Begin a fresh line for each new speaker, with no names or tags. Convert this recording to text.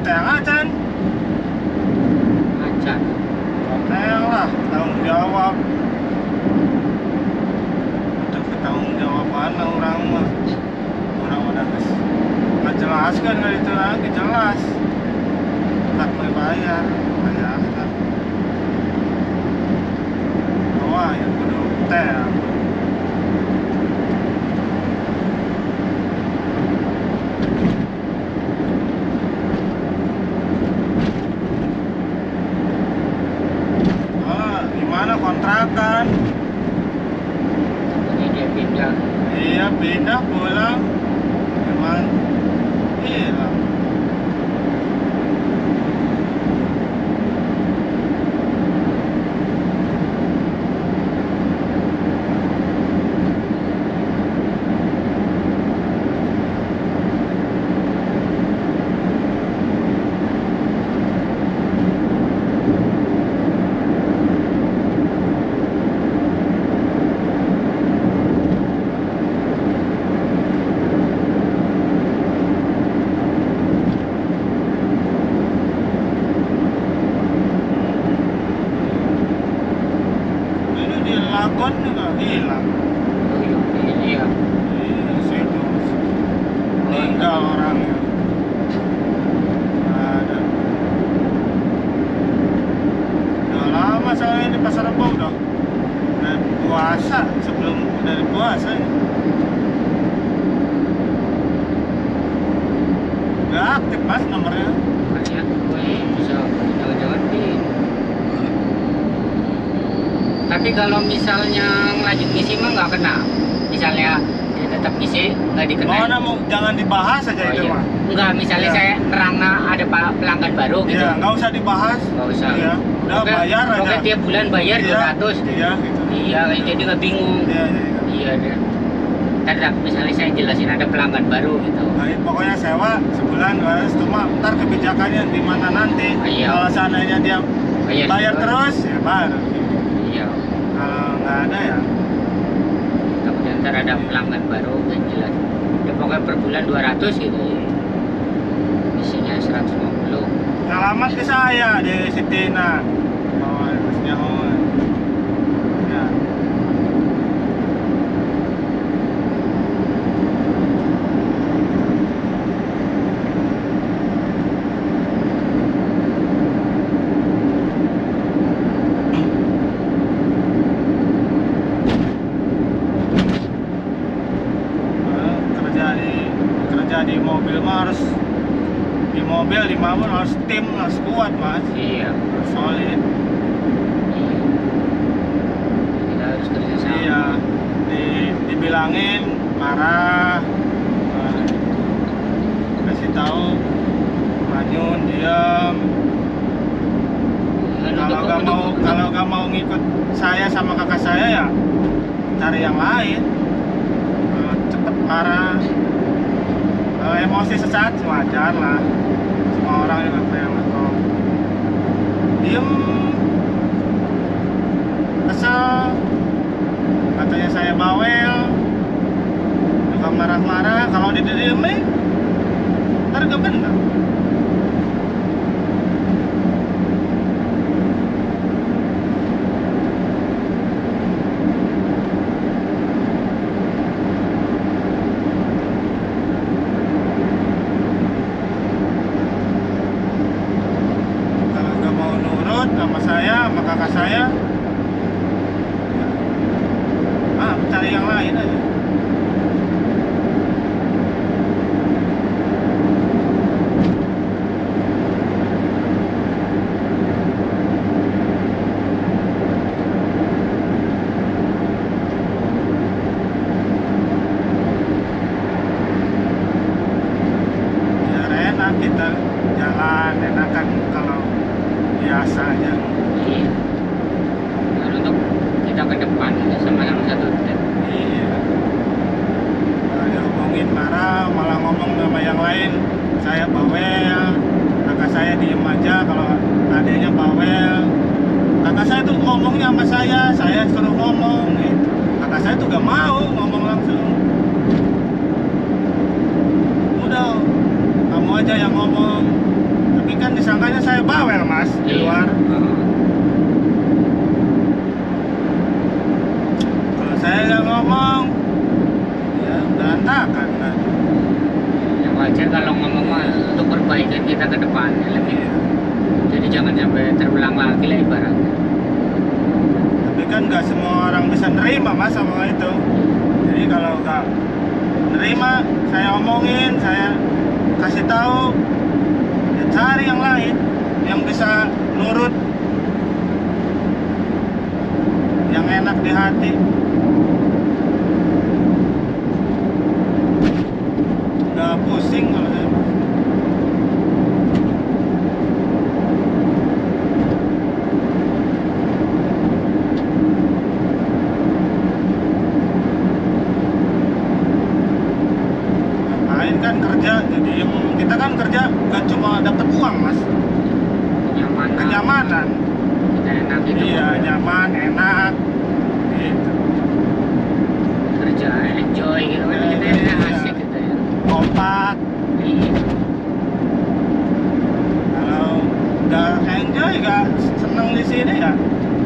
tayang acan.
Acan.
Tayang lah, tanggung jawab. Untuk bertanggung jawaban orang mah. Orang udah nggak jelas kan nggak itu lagi jelas. Tak mau bayar, bayar. Wah, yang kudu tayang. Kontrakan.
Ini dia pindah.
Iya, pindah pulang. Cuman hilang. Lagon juga hilang.
Oh iya.
Situ meninggal orangnya. Ada. Udah lama soalnya di pasar Rebo udah dari puasa, sebelum dari puasa ya. Gak aktif mas nomornya.
Banyak gue bisa jangan-jangan di. Tapi kalau misalnya lanjut ngisi mah nggak kena. Misalnya dia tetap ngisi nggak dikena.
Mau jangan dibahas aja itu
iya.
mah.
Enggak, misalnya saya nerangna ada pelanggan baru gitu.
Iya, nggak usah dibahas.
Nggak usah.
Iya, udah
Pokoknya,
bayar aja.
Pokoknya tiap bulan bayar 200.
Iya, gitu.
Iya, jadi nggak bingung.
Iya.
Ntar misalnya saya jelasin ada pelanggan baru gitu.
Nah, pokoknya sewa sebulan 200, cuma ntar kebijakannya di mana nanti.
Iya.
Kalau seandainya dia bayar terus, ya baru.
Iya.
Kalau nggak ada ya.
Kemudian ntar ada pelanggan baru yang jelas. Ya pokoknya per bulan 200 gitu. Isinya 150.
Alamat ke saya di Sitina. Bawah terusnya ya. Kerja di mobil mah harus di mobil di mana harus tim harus kuat mas.
Iya.
Harus solid.
Iya. Kita harus kerja sama.
Iya. Dibilangin marah. Kasih tahu manyun diam. Kalau nggak mau ngikut saya sama kakak saya ya cari yang lain. Cepet marah. Emosi sesaat wajar lah, semua orang juga pengen ngetop. Diem, kesel, katanya saya bawel, juga marah-marah. Kalau didiemin, ntar gak bener. Sama saya, sama kakak saya, cari yang lain aja. Biar enak kita jalan, enakan kalau biasa aja.
Iya. Dan untuk kita ke depan sama-sama satu tim.
Iya. Kalau dia ngomongin marah, malah ngomong sama yang lain. Saya bawel, kakak saya diem aja. Kalau adanya bawel, kakak saya tuh ngomongnya sama saya suruh ngomong. Gitu. Kakak saya tuh gak mau ngomong langsung. Udah, kamu aja yang ngomong. kan disangkanya saya bawel mas di luar. Kalau saya nggak ngomong, ya berantakan kan.
Yang wajar kalau ngomong mah untuk perbaikan kita ke depan lebih. Jadi jangan sampai terulang lagi lah ibaratnya.
Tapi kan nggak semua orang bisa nerima mas sama itu. Jadi kalau nggak nerima, saya omongin, saya kasih tahu, ya cari yang lain yang bisa nurut, yang enak di hati. Nggak pusing kalau saya. Kan kerja, jadi kita kan kerja gak cuma dapat uang mas, kenyamanan.
Kita enak gitu.
Iya, nyaman, enak gitu.
Kerja enjoy gitu kan, kita
Iya.
asik gitu ya.
Kompak.
Iya.
Kalau gak enjoy, gak seneng di sini ya